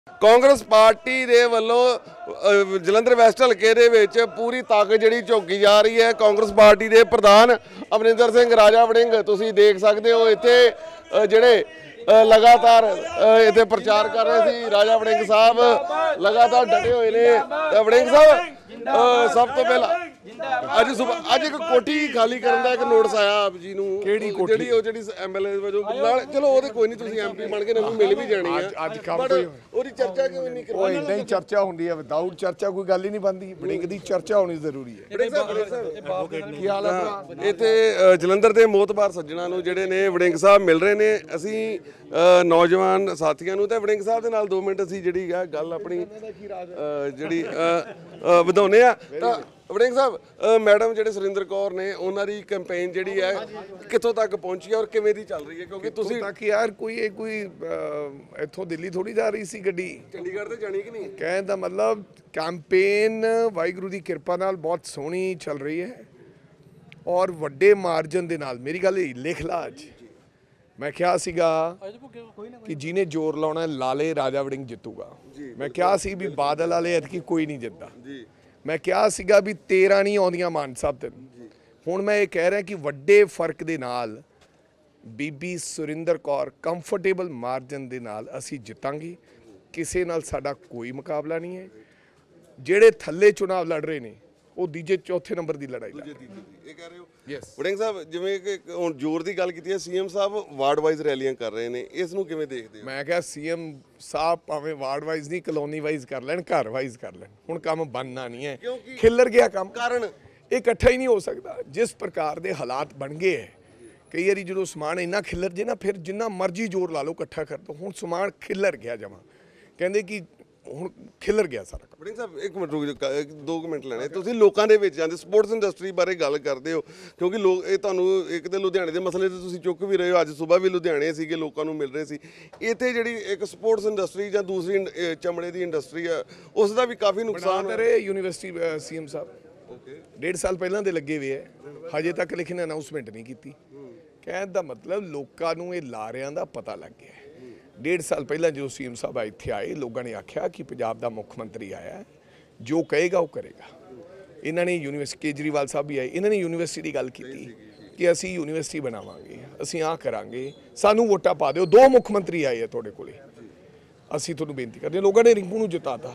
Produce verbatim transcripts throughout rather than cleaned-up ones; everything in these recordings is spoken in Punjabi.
ਕਾਂਗਰਸ ਪਾਰਟੀ ਦੇ ਵੱਲੋਂ ਜਲੰਧਰ ਵੈਸਟ ਹਲਕੇ ਦੇ ਵਿੱਚ ਪੂਰੀ ਤਾਕਤ ਜਿਹੜੀ ਝੋਕੀ ਜਾ ਰਹੀ ਹੈ। ਕਾਂਗਰਸ ਪਾਰਟੀ ਦੇ ਪ੍ਰਧਾਨ ਅਮਰਿੰਦਰ ਸਿੰਘ ਰਾਜਾ ਵੜਿੰਗ ਤੁਸੀਂ ਦੇਖ ਸਕਦੇ ਹੋ ਇੱਥੇ ਜਿਹੜੇ ਲਗਾਤਾਰ ਇੱਥੇ ਪ੍ਰਚਾਰ ਕਰ ਰਹੇ ਸੀ। ਰਾਜਾ ਵੜਿੰਗ ਸਾਹਿਬ ਲਗਾਤਾਰ ਡਟੇ ਹੋਏ ਨੇ। ਵੜਿੰਗ ਸਾਹਿਬ ਸਭ ਤੋਂ ਪਹਿਲਾਂ ਅੱਜ ਸੁਬਹ ਅੱਜ ਇੱਕ ਕੋਠੀ ਖਾਲੀ ਕਰਨ ਦਾ ਇੱਕ ਨੋਟਿਸ ਆਇਆ ਆਪ ਜੀ ਨੂੰ। ਕਿਹੜੀ ਕੋਠੀ? ਜਿਹੜੀ ਉਹ ਜਿਹੜੀ ਐਮਐਲਏ ਵਜੋਂ ਨਾਲ ਚਲੋ ਉਹਦੇ ਕੋਈ ਨਹੀਂ, ਤੁਸੀਂ ਐਮਪੀ ਬਣ ਕੇ ਮੈਨੂੰ ਮਿਲ ਵੀ ਜਾਣੀ ਆ। ਅੱਜ ਕੰਮ ਕੋਈ ਉਹਦੀ ਚਰਚਾ ਕਿਉਂ ਨਹੀਂ ਉਹ ਇਦਾਂ ਹੀ ਚਰਚਾ ਹੁੰਦੀ ਹੈ। ਵਿਦਾਊਟ ਚਰਚਾ ਕੋਈ ਗੱਲ ਹੀ ਨਹੀਂ ਬਣਦੀ। ਵੜਿੰਗ ਦੀ ਚਰਚਾ ਹੋਣੀ ਜ਼ਰੂਰੀ ਹੈ। ਕੀ ਹਾਲ ਹੈ? ਇੱਥੇ ਜਲੰਧਰ ਦੇ ਮੋਤਬਾਰ ਸੱਜਣਾ ਨੂੰ ਜਿਹੜੇ ਨੇ ਵੜਿੰਗ ਸਾਹਿਬ ਮਿਲ ਰਹੇ ਨੇ। ਅਸੀਂ ਨੌਜਵਾਨ ਸਾਥੀਆਂ ਨੂੰ ਤੇ ਵੜਿੰਗ ਸਾਹਿਬ ਦੇ ਨਾਲ ਦੋ ਮਿੰਟ ਅਸੀਂ ਜਿਹੜੀ ਆ ਗੱਲ ਆਪਣੀ ਜਿਹੜੀ ਵਧਾਉਂਦੇ ਆ। ਤਾਂ ਵੜਿੰਗ ਸਾਹਿਬ ਮੈਡਮ ਜਿਹੜੇ ਸੁਰਿੰਦਰ ਕੌਰ ਨੇ ਉਹਨਾਂ ਦੀ ਕੈਂਪੇਨ ਜਿਹੜੀ ਹੈ ਕਿੱਥੋਂ ਤੱਕ ਪਹੁੰਚੀ ਹੈ ਔਰ ਕਿਵੇਂ ਦੀ ਚੱਲ ਰਹੀ ਹੈ? ਕਿਉਂਕਿ ਤੁਸੀਂ ਤੱਕ ਯਾਰ ਕੋਈ ਇਹ ਕੋਈ ਇੱਥੋਂ ਦਿੱਲੀ ਥੋੜੀ ਜਾ ਰਹੀ ਸੀ ਗੱਡੀ, ਚੰਡੀਗੜ੍ਹ ਤੇ ਜਾਣੀ ਕਿ ਨਹੀਂ? ਕਹਿਣ ਦਾ ਮਤਲਬ ਕੈਂਪੇਨ ਵਾਹਿਗੁਰੂ ਦੀ ਕਿਰਪਾ ਨਾਲ ਬਹੁਤ ਸੋਹਣੀ ਚੱਲ ਰਹੀ ਹੈ ਔਰ ਵੱਡੇ ਮਾਰਜਨ ਦੇ ਨਾਲ। ਮੇਰੀ ਗੱਲ ਲਿਖ ਲਾ, ਅੱਜ ਮੈਂ ਕਿਹਾ ਸੀਗਾ ਕਿ ਜਿਹਨੇ ਜ਼ੋਰ ਲਾਉਣਾ ਲਾਲੇ ਰਾਜਾ ਵੜਿੰਗ ਜਿੱਤੂਗਾ। ਮੈਂ ਕਿਹਾ ਸੀ ਵੀ ਬਾਦਲ ਵਾਲੇ ਐਤਕੀ ਕੋਈ ਨਹੀਂ ਜਿੱਤਦਾ। ਮੈਂ ਕਿਹਾ ਸੀਗਾ ਵੀ ਤੇਰਾਂ ਨਹੀਂ ਆਉਂਦੀਆਂ ਮਾਨ ਸਾਹਿਬ ਤੇ। ਹੁਣ ਮੈਂ ਇਹ ਕਹਿ ਰਿਹਾ ਕਿ ਵੱਡੇ ਫਰਕ ਦੇ ਨਾਲ ਬੀਬੀ ਸੁਰਿੰਦਰ ਕੌਰ ਕੰਫਰਟੇਬਲ ਮਾਰਜਨ ਦੇ ਨਾਲ ਅਸੀਂ ਜਿੱਤਾਂਗੇ। ਕਿਸੇ ਨਾਲ ਸਾਡਾ ਕੋਈ ਮੁਕਾਬਲਾ ਨਹੀਂ ਹੈ। ਜਿਹੜੇ ਥੱਲੇ ਚੁਣਾਵ ਲੜ ਰਹੇ ਨੇ ਉਹ ਦੂਜੇ ਚੌਥੇ ਨੰਬਰ ਦੀ ਲੜਾਈ ਲੜ ਰਹੇ ਨੇ। ਇਹ ਕਹਿ ਰਹੇ ਹੋ? ਯੈਸ ਵੜਿੰਗ ਸਾਹਿਬ, ਜਿਵੇਂ ਕਿ ਹੁਣ ਜ਼ੋਰ ਦੀ ਗੱਲ ਕੀਤੀ ਹੈ, ਸੀਐਮ ਸਾਹਿਬ ਵਾਰਡ ਵਾਈਜ਼ ਰੈਲੀਆਂ ਕਰ ਰਹੇ ਨੇ, ਇਸ ਨੂੰ ਕਿਵੇਂ ਦੇਖਦੇ ਹੋ? ਮੈਂ ਕਿਹਾ ਸੀਐਮ ਸਾਹਿਬ ਭਾਵੇਂ ਵਾਰਡ ਵਾਈਜ਼ ਨਹੀਂ ਕਲੋਨੀ ਵਾਈਜ਼ ਕਰ ਲੈਣ, ਘਰ ਵਾਈਜ਼ ਕਰ ਲੈਣ। ਹੁਣ ਕੰਮ ਬਣਨਾ ਨਹੀਂ ਹੈ, ਖਿੱਲਰ ਗਿਆ ਕੰਮ। ਕਾਰਨ ਇਹ ਇਕੱਠਾ ਹੀ ਨਹੀਂ ਹੋ ਸਕਦਾ। ਜਿਸ ਪ੍ਰਕਾਰ ਦੇ ਹਾਲਾਤ ਬਣ ਗਏ ਹੈ, ਕਈ ਵਾਰੀ ਜਦੋਂ ਸਮਾਨ ਇੰਨਾ ਖਿੱਲਰ ਜੇ ਨਾ ਫਿਰ ਜਿੰਨਾ ਮਰਜ਼ੀ ਜ਼ੋਰ ਲਾ ਲਓ ਇਕੱਠਾ ਕਰ ਦੋ। ਹੁਣ ਸਮਾਨ ਖਿੱਲਰ ਗਿਆ ਜਮਾ, ਕਹਿੰਦੇ ਕਿ ਹੁਣ ਖਿਲਰ ਗਿਆ ਸਾਰਾ। ਵੜਿੰਗ ਸਾਹਿਬ ਇੱਕ ਮਿੰਟ ਰੁਕ ਜਾਓ, ਦੋ ਕੁ ਮਿੰਟ ਲੈਣੇ। ਤੁਸੀਂ ਲੋਕਾਂ ਦੇ ਵਿੱਚ ਜਾਂਦੇ, ਸਪੋਰਟਸ ਇੰਡਸਟਰੀ ਬਾਰੇ ਗੱਲ ਕਰਦੇ ਹੋ, ਕਿਉਂਕਿ ਲੋਕ ਇਹ ਤੁਹਾਨੂੰ ਇੱਕ ਤੇ ਲੁਧਿਆਣੇ ਦੇ ਮਸਲੇ ਤੇ ਤੁਸੀਂ ਚੁੱਕ ਵੀ ਰਹੇ ਹੋ। ਅੱਜ ਸਵੇਰ ਵੀ ਲੁਧਿਆਣੇ ਸੀਗੇ, ਲੋਕਾਂ ਨੂੰ ਮਿਲ ਰਹੇ ਸੀ। ਇੱਥੇ ਜਿਹੜੀ ਇੱਕ ਸਪੋਰਟਸ ਇੰਡਸਟਰੀ ਜਾਂ ਦੂਸਰੀ ਚਮੜੇ ਦੀ ਇੰਡਸਟਰੀ ਆ, ਉਸ ਦਾ ਵੀ ਕਾਫੀ ਨੁਕਸਾਨ ਹੋ ਰਿਹਾ। ਯੂਨੀਵਰਸਿਟੀ ਸੀਐਮ ਸਾਹਿਬ ਓਕੇ ਡੇਢ ਸਾਲ ਪਹਿਲਾਂ ਦੇ ਲੱਗੇ ਹੋਏ ਹੈ, ਹਜੇ ਤੱਕ ਲੇਕਿਨ ਅਨਾਉਂਸਮੈਂਟ ਨਹੀਂ ਕੀਤੀ। ਕਹਿਣ ਦਾ ਮਤਲਬ ਲੋਕਾਂ ਨੂੰ ਇਹ ਲਾਰਿਆਂ ਦਾ ਪਤਾ ਲੱਗ ਗਿਆ। ਡੇਢ ਸਾਲ ਪਹਿਲਾਂ ਜਦੋਂ ਸੀਐਮ ਸਾਹਿਬ ਇੱਥੇ ਆਏ, ਲੋਕਾਂ ਨੇ ਆਖਿਆ ਕਿ ਪੰਜਾਬ ਦਾ ਮੁੱਖ ਮੰਤਰੀ ਆਇਆ, ਜੋ ਕਹੇਗਾ ਉਹ ਕਰੇਗਾ। ਇਹਨਾਂ ਨੇ ਯੂਨੀਵਰਸਿਟੀ, ਕੇਜਰੀਵਾਲ ਸਾਹਿਬ ਵੀ ਆਏ, ਇਹਨਾਂ ਨੇ ਯੂਨੀਵਰਸਿਟੀ ਦੀ ਗੱਲ ਕੀਤੀ ਕਿ ਅਸੀਂ ਯੂਨੀਵਰਸਿਟੀ ਬਣਾਵਾਂਗੇ, ਅਸੀਂ ਆਹ ਕਰਾਂਗੇ, ਸਾਨੂੰ ਵੋਟਾਂ ਪਾ ਦਿਓ। ਦੋ ਮੁੱਖ ਮੰਤਰੀ ਆਏ ਆ ਤੁਹਾਡੇ ਕੋਲੇ, ਅਸੀਂ ਤੁਹਾਨੂੰ ਬੇਨਤੀ ਕਰਦੇ ਹਾਂ। ਲੋਕਾਂ ਨੇ ਰਿੰਕੂ ਨੂੰ ਜਿਤਾਤਾ।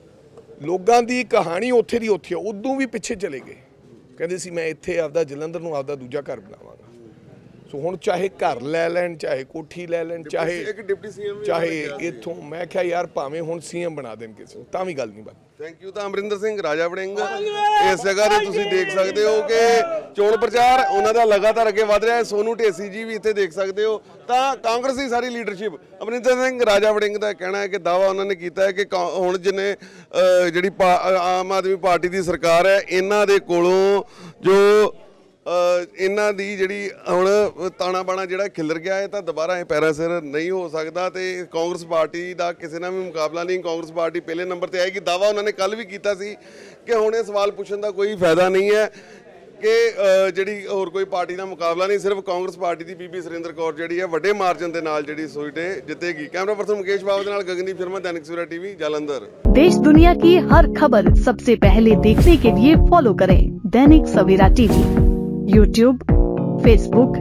ਲੋਕਾਂ ਦੀ ਕਹਾਣੀ ਉੱਥੇ ਦੀ ਉੱਥੇ, ਉਦੋਂ ਵੀ ਪਿੱਛੇ ਚਲੇ ਗਏ। ਕਹਿੰਦੇ ਸੀ ਮੈਂ ਇੱਥੇ ਆਪਦਾ ਜਲੰਧਰ ਨੂੰ ਆਪਦਾ ਦੂਜਾ ਘਰ ਬਣਾਵਾਂਗਾ। ਸੋ ਹੁਣ ਚਾਹੇ ਘਰ ਲੈ ਲੈਣ, ਚਾਹੇ ਕੋਠੀ ਲੈ ਲੈਣ, ਚਾਹੇ ਇੱਕ ਡਿਪਟੀ ਸੀਐਮ ਚਾਹੇ ਇੱਥੋਂ, ਮੈਂ ਕਿਹਾ ਯਾਰ ਭਾਵੇਂ ਹੁਣ ਸੀਐਮ ਬਣਾ ਦੇਣ ਕਿਸੇ ਨੂੰ, ਤਾਂ ਵੀ ਗੱਲ ਨਹੀਂ ਬਣਦੀ। Thank you. ਤਾਂ ਅਮਰਿੰਦਰ ਸਿੰਘ ਰਾਜਾ ਵੜਿੰਗ ਇਸ ਜਗ੍ਹਾ ਤੇ ਤੁਸੀਂ ਦੇਖ ਸਕਦੇ ਹੋ ਕਿ ਚੋਣ ਪ੍ਰਚਾਰ ਉਹਨਾਂ ਦਾ ਲਗਾਤਾਰ ਅੱਗੇ ਵਧ ਰਿਹਾ ਹੈ। ਸੋਨੂ ਢੇਸੀ ਜੀ ਵੀ ਇੱਥੇ ਦੇਖ ਸਕਦੇ ਹੋ। ਤਾਂ ਕਾਂਗਰਸ ਦੀ ਸਾਰੀ ਲੀਡਰਸ਼ਿਪ, ਅਮਰਿੰਦਰ ਸਿੰਘ ਰਾਜਾ ਵੜਿੰਗ ਦਾ ਕਹਿਣਾ ਹੈ ਕਿ ਦਾਅਵਾ ਉਹਨਾਂ ਨੇ ਕੀਤਾ ਹੈ ਕਿ ਹੁਣ ਜਿੰਨੇ ਜਿਹੜੀ ਆਮ ਆਦਮੀ ਪਾਰਟੀ ਦੀ ਸਰਕਾਰ ਹੈ, ਇਹਨਾਂ ਦੇ ਕੋਲੋਂ ਜੋ ਇਹਨਾਂ ਦੀ ਜਿਹੜੀ ਹੁਣ ਤਾਣਾ ਬਾਣਾ ਜਿਹੜਾ ਖਿਲਰ ਗਿਆ ਹੈ, ਤਾਂ ਦੁਬਾਰਾ ਇਹ ਪੈਰਾ ਸਿਰ ਨਹੀਂ ਹੋ ਸਕਦਾ। ਤੇ ਕਾਂਗਰਸ ਪਾਰਟੀ ਦਾ ਕਿਸੇ ਨਾਲ ਵੀ ਮੁਕਾਬਲਾ ਨਹੀਂ। ਕਾਂਗਰਸ ਪਾਰਟੀ ਪਹਿਲੇ ਨੰਬਰ ਤੇ ਆਏਗੀ। ਦਾਅਵਾ ਉਹਨਾਂ ਨੇ ਕੱਲ ਵੀ ਕੀਤਾ ਸੀ ਕਿ ਹੁਣ ਇਹ ਸਵਾਲ ਪੁੱਛਣ ਦਾ ਕੋਈ ਫਾਇਦਾ ਨਹੀਂ ਹੈ ਕਿ ਜਿਹੜੀ ਹੋਰ ਕੋਈ ਪਾਰਟੀ ਦਾ ਮੁਕਾਬਲਾ ਨਹੀਂ, ਸਿਰਫ ਕਾਂਗਰਸ ਪਾਰਟੀ ਦੀ ਬੀਬੀ ਸੁਰਿੰਦਰ ਕੌਰ ਜਿਹੜੀ ਹੈ ਵੱਡੇ ਮਾਰਜਨ ਦੇ ਨਾਲ ਜਿਹੜੀ ਸੀਟ ਜਿੱਤੇਗੀ। ਕੈਮਰਾ ਪਰਸਨ ਮੁਕੇਸ਼ ਬਾਬੂ ਦੇ ਨਾਲ ਗਗਨਦੀਪ ਸ਼ਰਮਾ, दैनिक सवेरा टीवी जालंधर। देश दुनिया की हर खबर सबसे पहले देखने के लिए फॉलो करें Dainik Savera TV, YouTube, Facebook,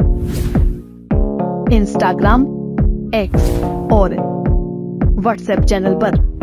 Instagram, X और व्हाट्सएप चैनल पर।